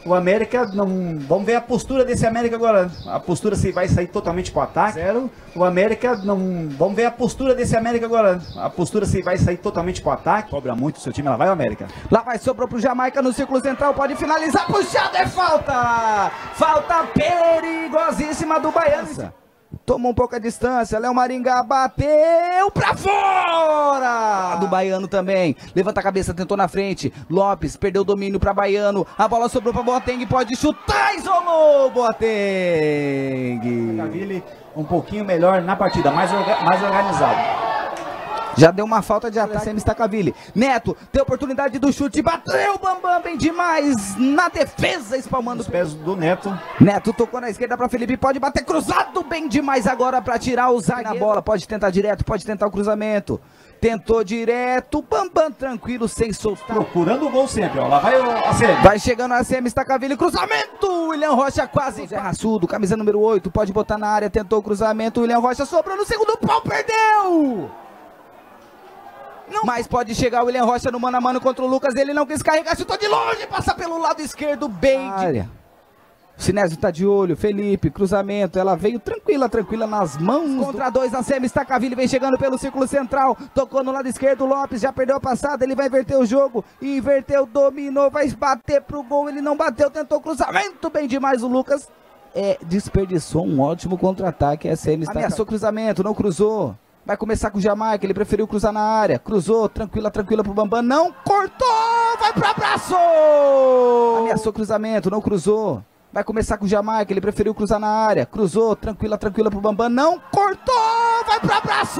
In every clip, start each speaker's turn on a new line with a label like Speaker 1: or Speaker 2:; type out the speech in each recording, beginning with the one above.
Speaker 1: O América não... Vamos ver a postura desse América agora. A postura se vai sair totalmente pro ataque. 0. O América não... Vamos ver a postura desse América agora. A postura se vai sair totalmente pro ataque. Cobra muito o seu time. Lá vai o América.
Speaker 2: Lá vai, sobrou pro Jamaica no círculo central. Pode finalizar. Puxada, é falta. Falta perigosíssima do Baiano. Tomou um pouco a distância, Léo Maringá bateu pra fora! Do Baiano também, levanta a cabeça, tentou na frente, Lopes perdeu o domínio pra Baiano, a bola sobrou pra Boateng, pode chutar, isolou Boateng!
Speaker 1: Cavili um pouquinho melhor na partida, mais organizado.
Speaker 2: Já deu uma falta de ataque, SM Stacaville. Neto, tem oportunidade do chute, bateu o Bambam bem demais na defesa, espalmando
Speaker 1: os pés do Neto.
Speaker 2: Neto tocou na esquerda para Felipe, pode bater cruzado bem demais agora para tirar o zagueiro. Na bola, pode tentar direto, pode tentar o cruzamento. Tentou direto, Bambam tranquilo, sem soltar.
Speaker 1: Procurando o gol sempre, ó. Lá vai o ACM.
Speaker 2: Vai chegando a ACM Stacaville, cruzamento! William Rocha quase. Zé Raçudo, camisa número 8, pode botar na área, tentou o cruzamento. William Rocha sobrou no segundo pau, perdeu! Não. Mas pode chegar o William Rocha no mano a mano contra o Lucas, ele não quis carregar, chutou de longe, passa pelo lado esquerdo, bem área. O Sinésio tá de olho, Felipe, cruzamento, ela veio tranquila nas mãos. Contra 2, a ACM Stacaville vem chegando pelo círculo central, tocou no lado esquerdo, Lopes já perdeu a passada, ele vai inverter o jogo, inverteu, dominou, vai bater pro gol, ele não bateu, tentou cruzamento, bem demais o Lucas. Desperdiçou um ótimo contra-ataque, a ACM Stacaville. Ameaçou cruzamento, não cruzou. Vai começar com o Jamaica, ele preferiu cruzar na área. Cruzou, tranquila pro Bambam. Não cortou, vai pro abraço! Ameaçou cruzamento, não cruzou. Vai começar com o Jamaica, ele preferiu cruzar na área. Cruzou, tranquila pro Bambam. Não cortou, vai pro abraço!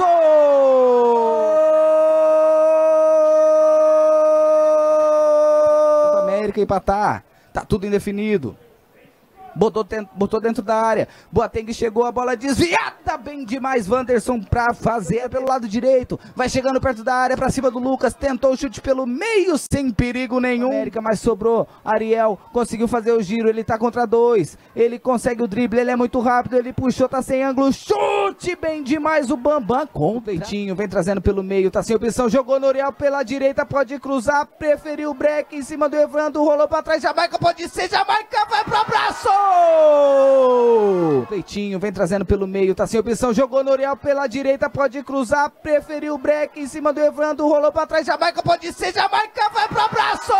Speaker 2: América empatar, tá tudo indefinido. Botou dentro da área, Boateng chegou, a bola desviada, bem demais, Wanderson pra fazer pelo lado direito, vai chegando perto da área, pra cima do Lucas, tentou o chute pelo meio, sem perigo nenhum, América, mas sobrou, Ariel conseguiu fazer o giro, ele tá contra 2, ele consegue o drible, ele é muito rápido, ele puxou, tá sem ângulo, chute bem demais, o Bambam com o peitinho, vem trazendo pelo meio, tá sem opção, jogou no Ariel pela direita, pode cruzar, preferiu o break em cima do Evandro, rolou pra trás, Jamaica, pode ser, Jamaica, vai pro abraço! Peitinho, vem trazendo pelo meio, tá sem opção, jogou no Oriel pela direita, pode cruzar, preferiu o break em cima do Evandro, rolou pra trás, Jamaica, pode ser, Jamaica, vai pro abraço!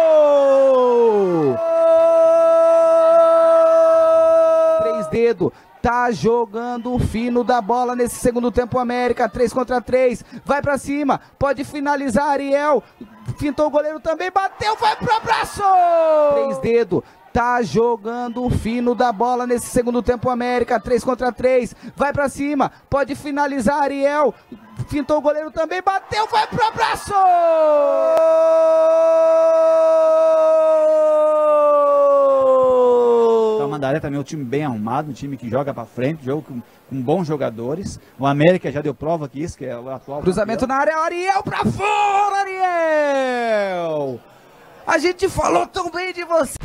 Speaker 2: 3 dedos, tá jogando o fino da bola nesse segundo tempo, América, 3 contra 3, vai pra cima, pode finalizar, Ariel, fintou o goleiro também, bateu, vai pro abraço! 3 dedos, tá jogando o fino da bola nesse segundo tempo, América, 3 contra 3, vai pra cima, pode finalizar, Ariel, fintou o goleiro também, bateu, vai pro abraço!
Speaker 1: Tamandaré também é um time bem arrumado, um time que joga pra frente, jogo com bons jogadores. O América já deu prova que isso, que é o atual
Speaker 2: cruzamento campeão. Na área, Ariel pra fora, Ariel! A gente falou tão bem de você!